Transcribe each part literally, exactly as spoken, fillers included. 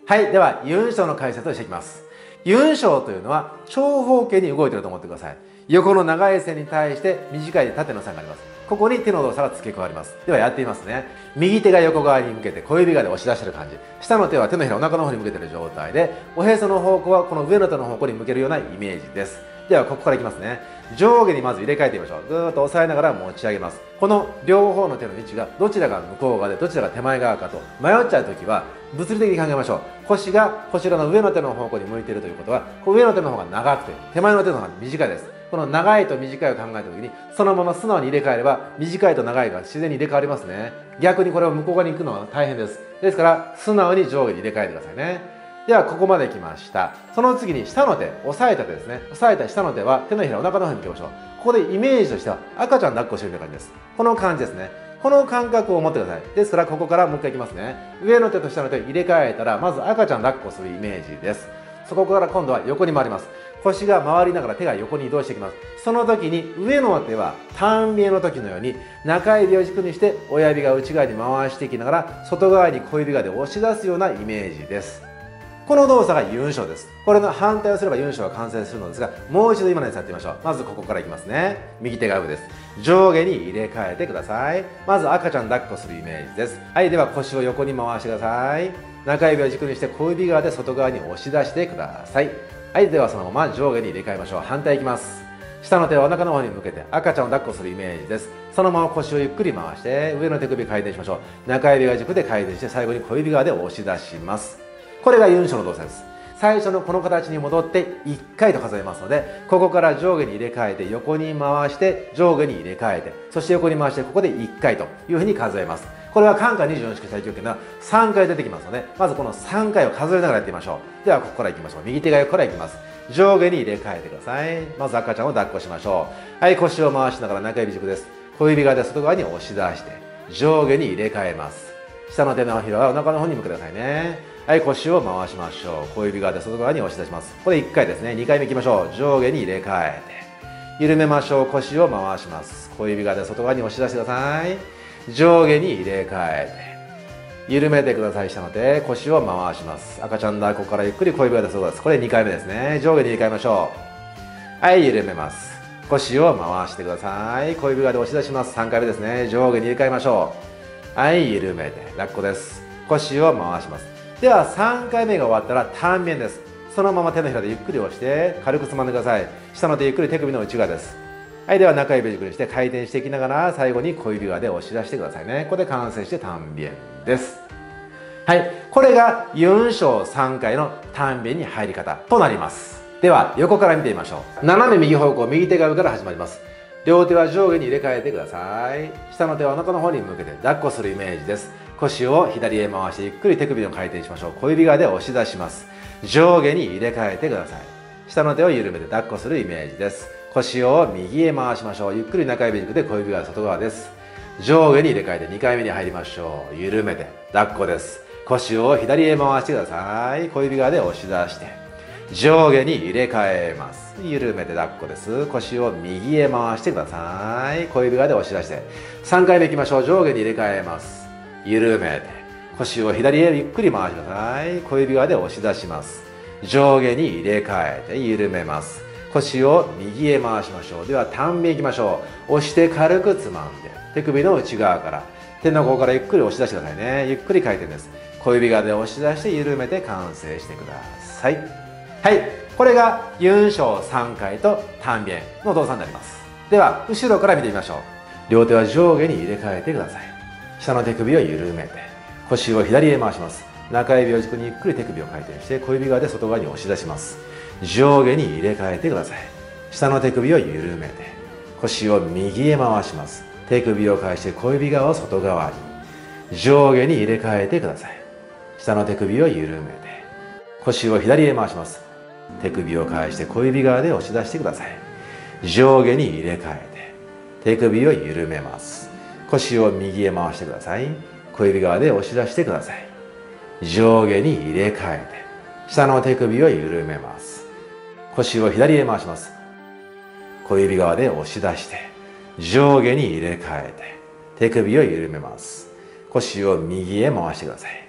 はい、ではユン章の解説をしていきます。ユン章というのは長方形に動いていると思ってください。横の長い線に対して短い縦の線があります。ここに手の動作が付け加わります。ではやってみますね。右手が横側に向けて小指側で押し出している感じ。下の手は手のひらお腹の方に向けている状態で、おへその方向はこの上の手の方向に向けるようなイメージです。ではここからいきますね。上下にまず入れ替えてみましょう。ぐーっと押さえながら持ち上げます。この両方の手の位置がどちらが向こう側でどちらが手前側かと迷っちゃうときは物理的に考えましょう。腰がこちらの上の手の方向に向いているということは、上の手の方が長くて手前の手の方が短いです。この長いと短いを考えたときにそのまま素直に入れ替えれば短いと長いが自然に入れ替わりますね。逆にこれを向こう側に行くのは大変です。ですから素直に上下に入れ替えてくださいね。ではここまで来ました。その次に下の手、押さえた手ですね。押さえた下の手は手のひらお腹の方に向けましょう。ここでイメージとしては赤ちゃん抱っこしてるような感じです。この感じですね。この感覚を持ってください。ですからここからもう一回いきますね。上の手と下の手を入れ替えたらまず赤ちゃん抱っこするイメージです。そこから今度は横に回ります。腰が回りながら手が横に移動していきます。その時に上の手は短兵衛の時のように中指を軸にして親指が内側に回していきながら外側に小指側で押し出すようなイメージです。この動作がユン章です。これの反対をすればユン章が完成するのですが、もう一度今のやつやってみましょう。まずここからいきますね。右手が上です。上下に入れ替えてください。まず赤ちゃん抱っこするイメージです。はい、では腰を横に回してください。中指を軸にして小指側で外側に押し出してください。はい、ではそのまま上下に入れ替えましょう。反対いきます。下の手をお腹の方に向けて赤ちゃんを抱っこするイメージです。そのまま腰をゆっくり回して上の手首回転しましょう。中指が軸で回転して最後に小指側で押し出します。これがユン章の動作です。最初のこの形に戻っていっかいと数えますので、ここから上下に入れ替えて横に回して上下に入れ替えて、そして横に回してここでいっかいというふうに数えます。これはカンカにじゅうよん式太極拳ではさんかい出てきますので、まずこのさんかいを数えながらやってみましょう。ではここからいきましょう。右手が横からいきます。上下に入れ替えてください。まず赤ちゃんを抱っこしましょう。はい、腰を回しながら中指軸です。小指側で外側に押し出して上下に入れ替えます。下の手のひらはお腹の方に向けてくださいね。はい、腰を回しましょう。小指側で外側に押し出します。これいっかいですね。にかいめいきましょう。上下に入れ替えて緩めましょう。腰を回します。小指側で外側に押し出してください。上下に入れ替えて緩めてください。下の手、腰を回します。赤ちゃん抱っこからゆっくり小指側で外側です。これにかいめですね。上下に入れ替えましょう。はい、緩めます。腰を回してください。小指側で押し出します。さんかいめですね。上下に入れ替えましょう。はい、緩めて抱っこです。腰を回します。ではさんかいめが終わったら短鞭です。そのまま手のひらでゆっくり押して軽くつまんでください。下の手ゆっくり手首の内側です。はい、では中指を軸にして回転していきながら最後に小指側で押し出してくださいね。ここで完成して短鞭です。はい、これがユン章さんかいの短鞭に入り方となります。では横から見てみましょう。斜め右方向、右手側から始まります。両手は上下に入れ替えてください。下の手はお腹の方に向けて抱っこするイメージです。腰を左へ回してゆっくり手首を回転しましょう。小指側で押し出します。上下に入れ替えてください。下の手を緩めて抱っこするイメージです。腰を右へ回しましょう。ゆっくり中指軸で小指側外側です。上下に入れ替えてにかいめに入りましょう。緩めて抱っこです。腰を左へ回してください。小指側で押し出して上下に入れ替えます。緩めて抱っこです。腰を右へ回してください。小指側で押し出してさんかいめいきましょう。上下に入れ替えます。緩めて腰を左へゆっくり回してください。小指側で押し出します。上下に入れ替えて緩めます。腰を右へ回しましょう。では短鞭いきましょう。押して軽くつまんで手首の内側から手の甲からゆっくり押し出してくださいね。ゆっくり回転です。小指側で押し出して緩めて完成してください。はい、これがユン章さんかいと短鞭の動作になります。では後ろから見てみましょう。両手は上下に入れ替えてください。下の手首を緩めて腰を左へ回します。中指を軸にゆっくり手首を回転して小指側で外側に押し出します。上下に入れ替えてください。下の手首を緩めて腰を右へ回します。手首を返して小指側を外側に上下に入れ替えてください。下の手首を緩めて腰を左へ回します。手首を返して小指側で押し出してください。上下に入れ替えて手首を緩めます。腰を右へ回してください。小指側で押し出してください。上下に入れ替えて下の手首を緩めます。腰を左へ回します。小指側で押し出して上下に入れ替えて手首を緩めます。腰を右へ回してください。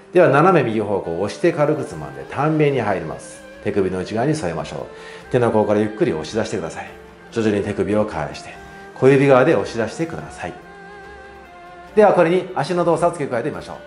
では斜め右方向を押して軽くつまんで短便に入ります。手首の内側に添えましょう。手の甲からゆっくり押し出してください。徐々に手首を返して小指側で押し出してください。ではこれに足の動作を付け加えてみましょう。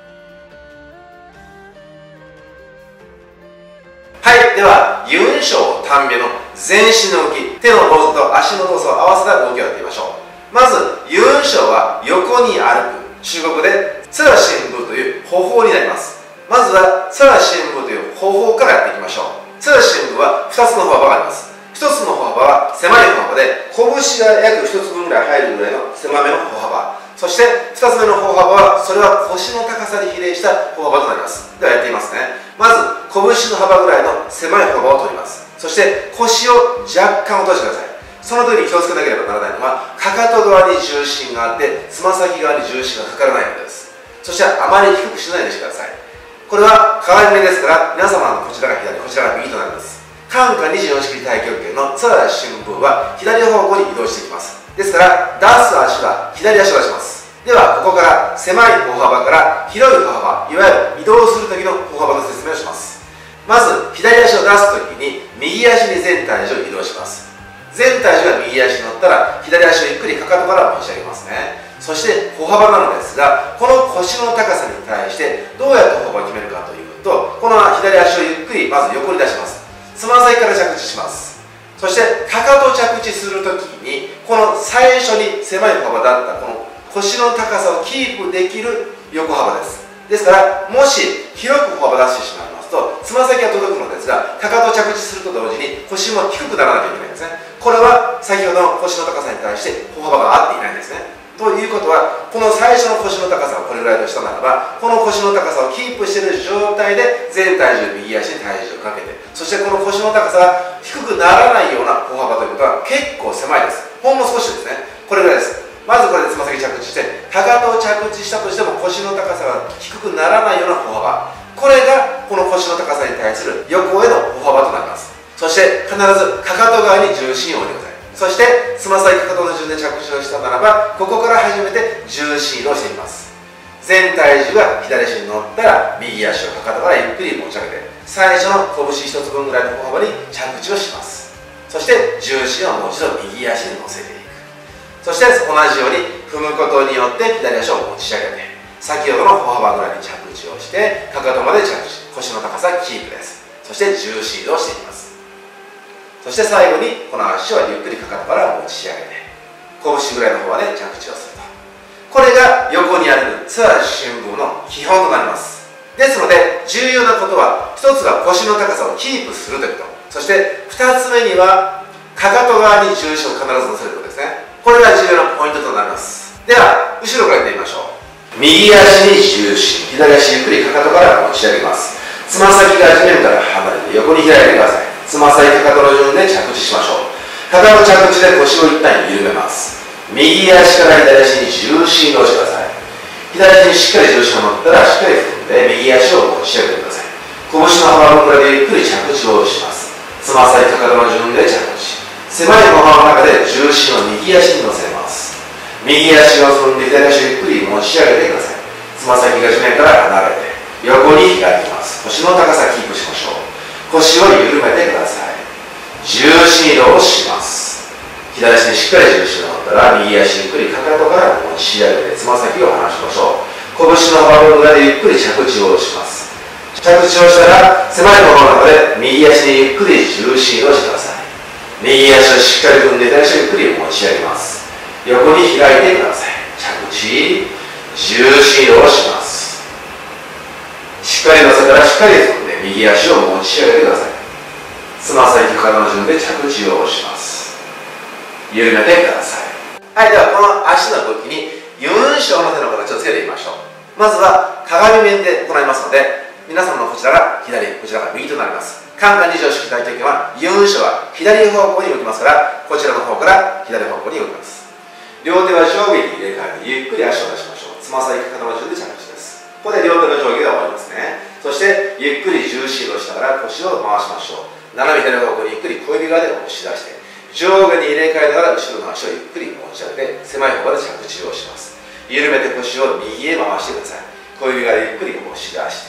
はい、ではユンショウ短便の全身の動き、手の動作と足の動作を合わせた動きをやってみましょう。まずユンショウは横に歩く、中国でツラシンブという歩法になります。まずはツラシンブという歩法からやっていきましょう。ツラシンブはふたつの歩幅があります。ひとつの歩幅は狭い歩幅で拳が約ひとつぶんぐらい入るぐらいの狭めの歩幅、そしてふたつめの歩幅はそれは腰の高さに比例した歩幅となります。ではやってみますね。まず拳の幅ぐらいの狭い歩幅を取ります。そして腰を若干落としてください。その時に気をつけなければならないのは、かかと側に重心があってつま先側に重心がかからないことです。そしてあまり低くしないようにしてください。これは鏡目ですから、皆様のこちらが左、こちらが右となります。カンカにじゅうよん式太極拳のツラシンブは左方向に移動していきます。ですから出す足は左足を出します。ではここから狭い歩幅から広い歩幅、いわゆる移動する時の歩幅の説明をします。まず左足を出す時に右足に全体重を移動します。全体重が右足に乗ったら左足をゆっくりかかとから持ち上げますね。そして歩幅なのですが、この腰の高さに対してどうやって歩幅を決めるかというと、この左足をゆっくりまず横に出します。つま先から着地します。そしてかかと着地するときにこの最初に狭い歩幅だったこの腰の高さをキープできる横幅です。ですからもし広く歩幅出してしまいますとつま先が届くのですが、かかと着地すると同時に腰も低くならなきゃいけないんですね。これは先ほどの腰の高さに対して歩幅が合っていないんですね。ということは、この最初の腰の高さをこれぐらいとしたならば、この腰の高さをキープしている状態で全体重右足に体重をかけて、そしてこの腰の高さが低くならないような歩幅ということは結構狭いです。ほんの少しですね。これぐらいです。まずこれでつま先着地して、かかとを着地したとしても腰の高さが低くならないような歩幅、これがこの腰の高さに対する横への歩幅となります。そして必ずかかと側に重心を置いてください。そしてつま先かかとの順で着地をしたならば、ここから初めて重心移動していきます。全体重が左足に乗ったら右足をかかとからゆっくり持ち上げて、最初の拳ひとつぶんぐらいの歩幅に着地をします。そして重心をもう一度右足に乗せていく。そして同じように踏むことによって左足を持ち上げて、先ほどの歩幅ぐらいに着地をしてかかとまで着地、腰の高さキープです。そして重心移動していきます。そして最後にこの足をゆっくりかかとから持ち上げて拳ぐらいの方まで着地をすると、これが横に歩くツラシンブの基本となります。ですので重要なことは、ひとつが腰の高さをキープするということ、そしてふたつめにはかかと側に重心を必ず乗せることですね。これが重要なポイントとなります。では後ろからやってみましょう。右足に重心、左足ゆっくりかかとから持ち上げます。つま先が地面から離れて横に開いてください。つま先かかとの順で着地しましょう。かかと着地で腰を一旦緩めます。右足から左足に重心を移動してください。左足にしっかり重心が乗ったらしっかり踏んで右足を持ち上げてください。拳の幅のくらいでゆっくり着地をします。つま先かかとの順で着地、狭い歩幅の中で重心を右足に乗せます。右足を踏んで左足をゆっくり持ち上げてください。つま先が地面から離れて横に開きます。腰の高さキープしましょう。腰を緩めてください。重心移動をします。左足にしっかり重心が乗ったら右足ゆっくりかかとから持ち上げてつま先を離しましょう。拳の幅の裏でゆっくり着地をします。着地をしたら狭い歩幅の中で右足にゆっくり重心移動してください。右足をしっかり踏んで左足をゆっくり持ち上げます。横に開いてください。着地、重心移動をします。しっかり乗せたらしっかり踏んで右足を持ち上げてください。つま先かかとの順で着地をします。緩めてください。はい、ではこの足の動きにユンショウの手の形をつけてみましょう。まずは鏡面で行いますので、皆様のこちらが左、こちらが右となります。カンカにじゅうよん式太極拳はユンショウは左方向に動きますから、こちらの方から左方向に動きます。両手は上下に入れ替えてゆっくり足を出しましょう。つま先かかとの順で着地です。ここで両手の上下が終わりますね。そしてゆっくり重心移動しながら腰を回しましょう。斜め左方向にゆっくり小指側で押し出して、上下に入れ替えながら後ろの足をゆっくり持ち上げて狭い方まで着地をします。緩めて腰を右へ回してください。小指側でゆっくり押し出して、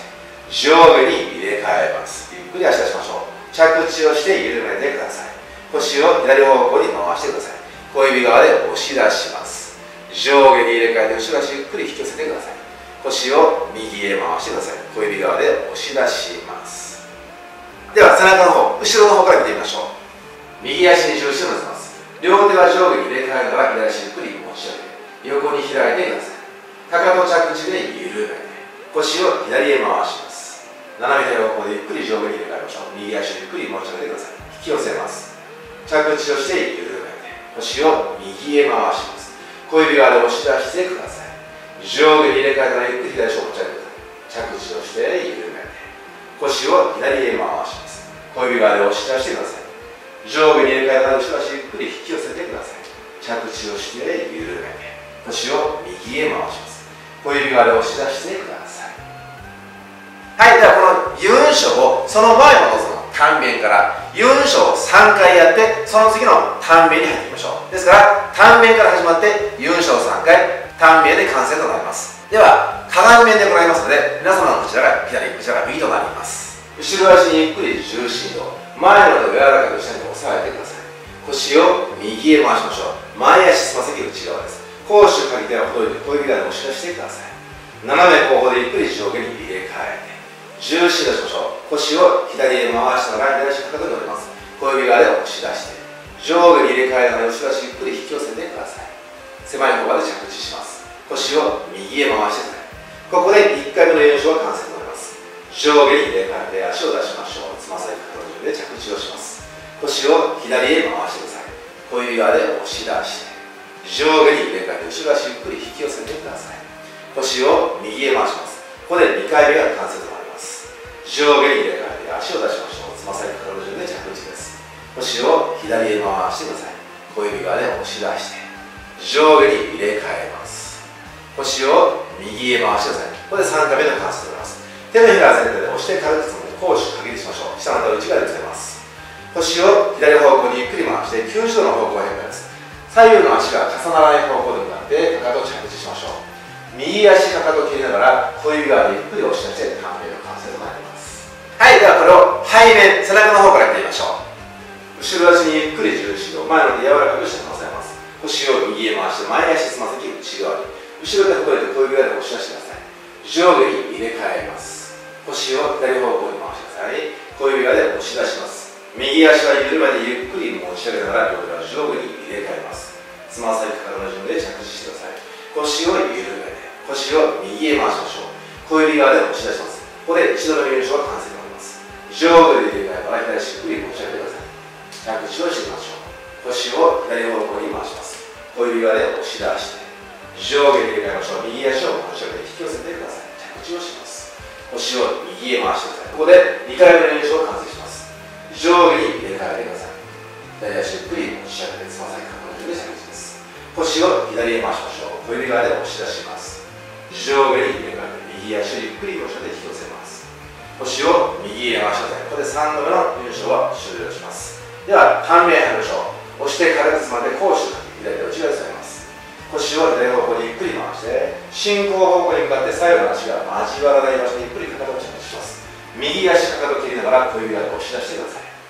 上下に入れ替えます。ゆっくり足出しましょう。着地をして緩めてください。腰を左方向に回してください。小指側で押し出します。上下に入れ替えて後ろ足ゆっくり引き寄せてください。腰を右へ回してください。小指側で押し出します。では背中の方、後ろの方から見てみましょう。右足に重心を乗せます。両手は上下に入れ替えながら左足ゆっくり持ち上げ、横に開いてください。かかと着地で緩めて腰を左へ回します。斜め左方向でゆっくり上下に入れ替えましょう。右足ゆっくり持ち上げてください。引き寄せます。着地をして緩めて腰を右へ回します。小指側で押し出してください。上下に入れ替えたらゆっくり左足を持ち上げてください。着地をして緩めて腰を左へ回します。小指側で押し出してください。上下に入れ替えたら後ろ足ゆっくり引き寄せてください。着地をして緩めて腰を右へ回します。小指側で押し出してください。はい、ではこのユンショをその前のその単面からユンショをさんかいやってその次の単面に入っていきましょう。ですから単面から始まってユンショをさんかい単面で完成となります。では鏡面で行いますので皆様のこちらが左こちらが右となります。後ろ足にゆっくり重心を前の手を柔らかく下に押さえてください。腰を右へ回しましょう。前足つま先内側です。攻守かけてはほどいて小指側で押し出してください。斜め後方でゆっくり上下に入れ替えて重心出しましょう。腰を左へ回しながら左足かかとに乗ります。小指側で押し出して上下に入れ替えながら後ろ足ゆっくり引き寄せてください。狭い方まで着地します。腰を右へ回してください。ここでいっかいめのユンショが完成となります。上下に入れ替えて足を出しましょう。つま先かかとの順で着地をします。腰を左へ回してください。小指側で押し出して上下に入れ替えて後ろ足ゆっくり引き寄せてください。腰を右へ回します。ここでにかいめが完成となります。上下に入れ替えて足を出しましょう。つま先かかとの順で着地です。腰を左へ回してください。小指側で押し出して上下に入れ替えます。腰を右へ回してください。ここでさんかいめの完成となります。手のひら全体で押して軽くつまんで攻守かけてしましょう。下の手を内側でつけます。腰を左方向にゆっくり回してきゅうじゅうどの方向変化です。左右の足が重ならない方向で向かってかかとを着地しましょう。右足かかとを切りながら小指側でゆっくり押し出して単面の完成となります。はい、ではこれを背面背中の方からやってみましょう。後ろ足にゆっくり重心を前の手柔らかく下に乗せます。腰を右へ回して前足つま先内側に後ろでほどいて小指側で押し出してください。上下に入れ替えます。腰を左方向に回してください。小指側で押し出します。右足は緩めてゆっくり持ち上げながら両手は上下に入れ替えます。つま先かかとの順で着地してください。腰を緩めて腰を右へ回しましょう。小指側で押し出します。ここで一度のユンショが完成となります。上下で入れ替えから左足ゆっくり持ち上げてください。着地をしてみましょう。腰を左方向に回します。小指側で押し出して上下で入れ替えましょう。右足を持ち上げて引き寄せてください。着地をします。腰を右へ回してください。ここでにかいめのユンショが完成します。上下に入れ替えてください。左足ゆっくり持ち上げてつま先かかとの順で着地です。腰を左へ回しましょう。小指側で押し出します。上下に入れ替えて右足をゆっくり持ち上げて引き寄せます。腰を右へ回してください。ここでさんどめのユンショは終了します。では単面入りましょう。押して軽くつまんで攻守かけ左手を内側に添えます。腰を左方向にゆっくり回して進行方向に向かって左右の足が交わらない場所にゆっくりかかとを着地します。右足かかとを切りながら小指側で押し出してください。